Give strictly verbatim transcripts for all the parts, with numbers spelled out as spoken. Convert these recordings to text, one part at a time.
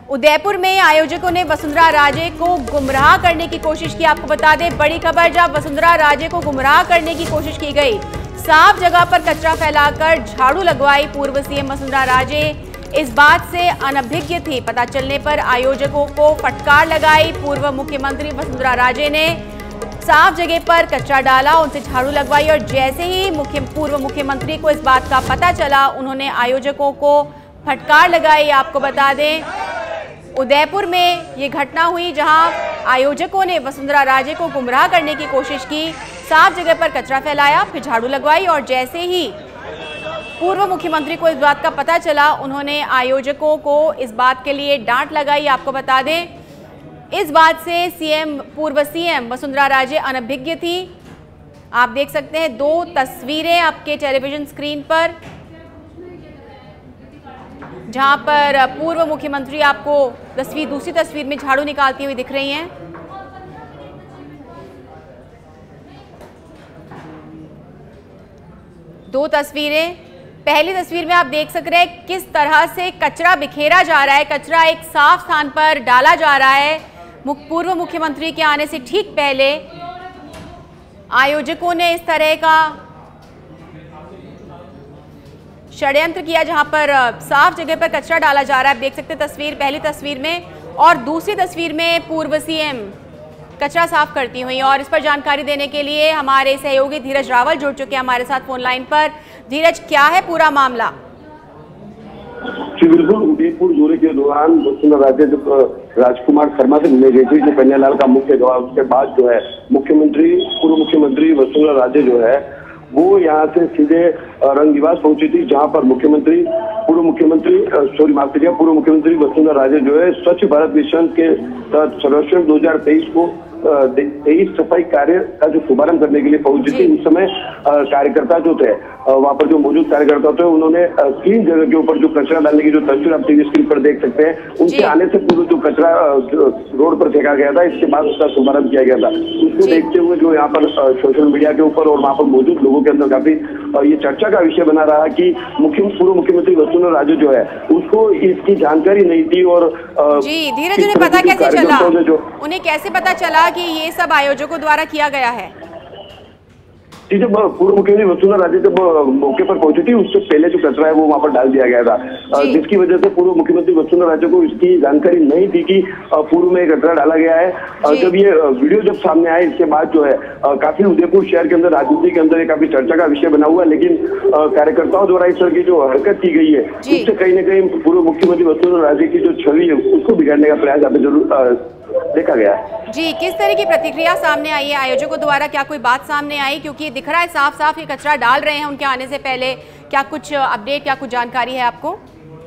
उदयपुर में आयोजकों ने वसुंधरा राजे को गुमराह करने की कोशिश की। आपको बता दें, बड़ी खबर, जब वसुंधरा राजे को गुमराह करने की कोशिश की गई, साफ जगह पर कचरा फैलाकर झाड़ू लगवाई पूर्व सीएम वसुंधरा राजे। इस बात से अनभिज्ञ थी। पता चलने पर आयोजकों को फटकार लगाई। पूर्व मुख्यमंत्री वसुंधरा राजे ने साफ जगह पर कचरा डाला, उनसे झाड़ू लगवाई और जैसे ही मुख्य पूर्व मुख्यमंत्री को इस बात का पता चला, उन्होंने आयोजकों को फटकार लगाई। आपको बता दें, उदयपुर में ये घटना हुई जहां आयोजकों ने वसुंधरा राजे को गुमराह करने की कोशिश की, साफ जगह पर कचरा फैलाया, फिर झाड़ू लगवाई और जैसे ही पूर्व मुख्यमंत्री को इस बात का पता चला, उन्होंने आयोजकों को इस बात के लिए डांट लगाई। आपको बता दें, इस बात से सीएम पूर्व सीएम वसुंधरा राजे अनभिज्ञ थी। आप देख सकते हैं दो तस्वीरें आपके टेलीविजन स्क्रीन पर, जहां पर पूर्व मुख्यमंत्री आपको तस्वीर दूसरी तस्वीर में झाड़ू निकालती हुई दिख रही हैं। दो तस्वीरें, पहली तस्वीर में आप देख सक रहे हैं किस तरह से कचरा बिखेरा जा रहा है। कचरा एक साफ स्थान पर डाला जा रहा है। पूर्व मुख्यमंत्री के आने से ठीक पहले आयोजकों ने इस तरह का षड्यंत्र किया, जहां पर साफ जगह पर कचरा डाला जा रहा है। आप देख सकते हैं तस्वीर, पहली तस्वीर में, और दूसरी तस्वीर में पूर्व सीएम कचरा साफ करती हुई। और इस पर जानकारी देने के लिए हमारे सहयोगी धीरज रावल जुड़ चुके हैं हमारे साथ फोन लाइन पर। धीरज, क्या है पूरा मामला? जी बिल्कुल, उदयपुर दौरे के दौरान वसुंधरा राजे जब राजकुमार शर्मा से मिलने गई थी, जो कन्यालाल का मुख्य गवाह, उसके बाद जो है मुख्यमंत्री पूर्व मुख्यमंत्री वसुंधरा राजे जो है वो यहाँ से सीधे रंगनिवास पहुंची थी, जहां पर मुख्यमंत्री पूर्व मुख्यमंत्री सॉरी माफ कीजिएगा पूर्व मुख्यमंत्री वसुंधरा राजे जो है स्वच्छ भारत मिशन के तहत सर्वेक्षण दो हजार तेईस को तेईस सफाई कार्य का जो शुभारंभ करने के लिए पहुंची थी। उस समय कार्यकर्ता जो थे, वहां पर जो मौजूद कार्यकर्ता थे, उन्होंने क्लीन जगह के ऊपर जो कचरा डालने की जो तस्वीर आप टीवी स्क्रीन पर देख सकते हैं, उनके आने से पूर्व जो कचरा रोड पर फेंका गया था, इसके बाद उसका शुभारंभ किया गया था। उसको देखते हुए जो यहाँ पर सोशल मीडिया के ऊपर और वहाँ पर मौजूद लोगों के अंदर काफी ये चर्चा का विषय बना रहा कि मुख्य पूर्व मुख्यमंत्री वसुंधरा राजे जो है उसको इसकी जानकारी नहीं थी। और जी धीरज, उन्हें पता कैसे चला, उन्हें कैसे पता चला कि ये सब आयोजकों द्वारा किया गया है? जी, जब पूर्व मुख्यमंत्री वसुंधरा राजे जब मौके पर पहुंची थी, उससे पहले जो कचरा है वो वहां पर डाल दिया गया था, जिसकी वजह से पूर्व मुख्यमंत्री वसुंधरा राजे को इसकी जानकारी नहीं थी कि पूर्व में कचरा डाला गया है। जब ये वीडियो जब सामने आया, इसके बाद जो है काफी उदयपुर शहर के अंदर, राजनीति के अंदर काफी चर्चा का विषय बना हुआ है। लेकिन कार्यकर्ताओं द्वारा इस तरह की जो हरकत की गई है, उससे कहीं ना कहीं पूर्व मुख्यमंत्री वसुंधरा राजे की जो छवि है उसको बिगाड़ने का प्रयास यहाँ पे जरूर देखा गया है। जी, किस तरह की प्रतिक्रिया सामने आई है आयोजकों द्वारा? क्या कोई बात सामने आई? क्योंकि दिख रहा है साफ साफ ये कचरा डाल रहे हैं उनके आने से पहले। क्या कुछ अपडेट, क्या कुछ जानकारी है आपको?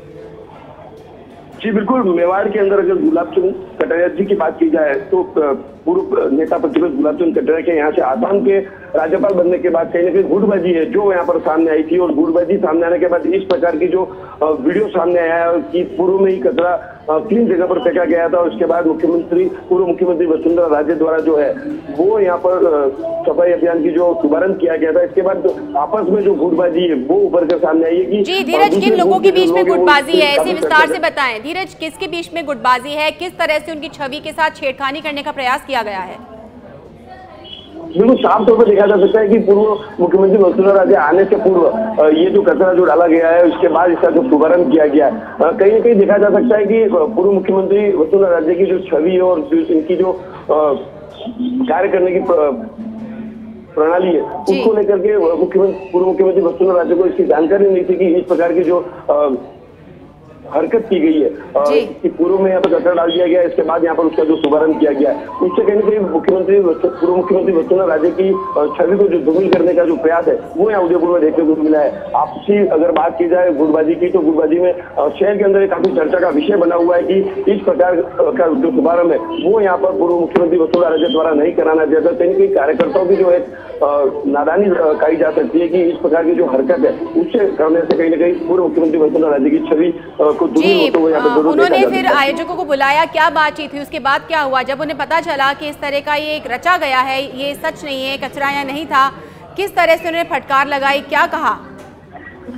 जी बिल्कुल, मेवाड़ के अंदर अगर गुलाब चंद कटारिया जी की बात की जाए तो पूर्व नेता प्रतिपक्ष गुलाब चंद कटारिया के यहाँ से आसाम के राज्यपाल बनने के बाद कहीं ना कहीं गुटबाजी है जो यहाँ पर सामने आई थी। और गुटबाजी सामने आने के बाद इस प्रकार की जो वीडियो सामने आया है कि पूर्व में ही कचरा क्लीन जगह पर फेंका गया था। उसके बाद मुख्यमंत्री पूर्व मुख्यमंत्री वसुंधरा राजे द्वारा जो है वो यहाँ पर सफाई अभियान की जो शुभारंभ किया गया था, इसके बाद आपस में जो गुटबाजी है वो उभर कर सामने आई है कि जी धीरज, किन लोगों के बीच में गुटबाजी है, इसे विस्तार से बताएं। धीरज, किसके बीच में गुटबाजी है, किस तरह से उनकी छवि के साथ छेड़खानी करने का प्रयास किया गया है? बिल्कुल साफ तौर पर देखा जा सकता है कि पूर्व मुख्यमंत्री वसुंधरा राजे आने से पूर्व ये जो कचरा जो डाला गया है, उसके बाद इसका जो शुभारंभ किया गया है, कहीं ना कहीं देखा जा सकता है कि पूर्व मुख्यमंत्री वसुंधरा राजे की जो छवि है और इनकी जो कार्य करने की प्रणाली है, उसको लेकर के मुख्यमंत्री पूर्व मुख्यमंत्री वसुंधरा राजे को इसकी जानकारी नहीं थी कि इस प्रकार की जो हरकत की गई है कि पूर्व में यहाँ पर कचरा डाल दिया गया, इसके बाद यहाँ पर उसका जो शुभारंभ किया गया है, उससे कहीं ना कहीं मुख्यमंत्री पूर्व मुख्यमंत्री वसुंधरा राजे की छवि को जो धूमिल करने का जो प्रयास है वो यहाँ उदयपुर में देखने को मिला है। आपसी अगर बात की जाए गुटबाजी की, तो गुटबाजी में शहर के अंदर काफी चर्चा का विषय बना हुआ है कि इस प्रकार का जो शुभारंभ है वो यहाँ पर पूर्व मुख्यमंत्री वसुंधरा राजे द्वारा नहीं कराना चाहिए। कहीं कहीं कार्यकर्ताओं की जो एक नादानी कही जा सकती है कि इस प्रकार की जो हरकत है उससे करने से कहीं ना कहीं पूर्व मुख्यमंत्री वसुंधरा राजे की छवि जी, उन्होंने फिर आयोजकों को बुलाया, क्या बातचीत हुई, उसके बाद क्या हुआ? जब उन्हें पता चला कि इस तरह का ये एक रचा गया है, ये सच नहीं है, कचरा यहाँ नहीं था, किस तरह से उन्होंने फटकार लगाई, क्या कहा?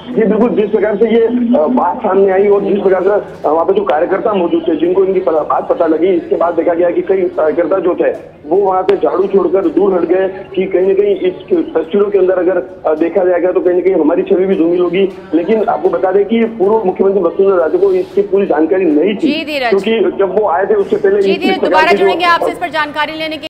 जी बिल्कुल, जिस प्रकार से ये बात सामने आई और जिस प्रकार से वहाँ पे जो कार्यकर्ता मौजूद थे जिनको इनकी बात पता लगी, इसके बाद देखा गया कि कई कार्यकर्ता जो थे वो वहाँ से झाड़ू छोड़कर दूर हट गए कि कहीं ना कहीं इस तस्वीरों के अंदर अगर देखा जाएगा तो कहीं ना कहीं हमारी छवि भी धूमिल होगी। लेकिन आपको बता दें कि पूर्व मुख्यमंत्री वसुंधरा राजे को इसकी पूरी जानकारी नहीं थी, क्योंकि जब वो आए थे उससे पहले दोबारा जुड़ेंगे आपसे इस पर जानकारी लेने के